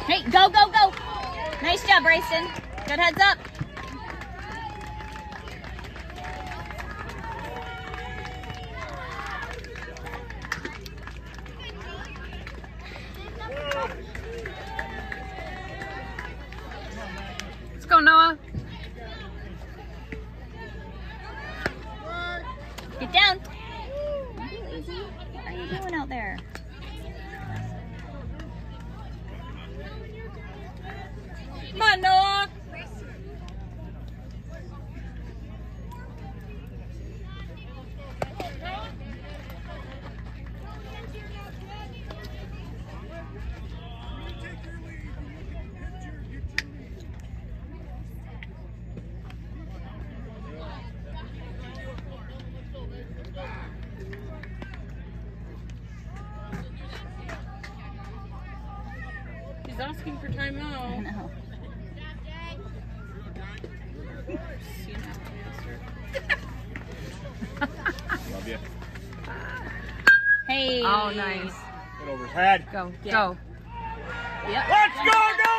Hey, go, go, go. Nice job, Bryson. Good heads up. Let's go, Noah. Get down. Don't be lazy. What are you doing out there? Come on, Noah. He's asking for timeout. I know. Love you. Hey. Oh, nice. Get over his head. Go, Yeah. go. Yep. Let's go,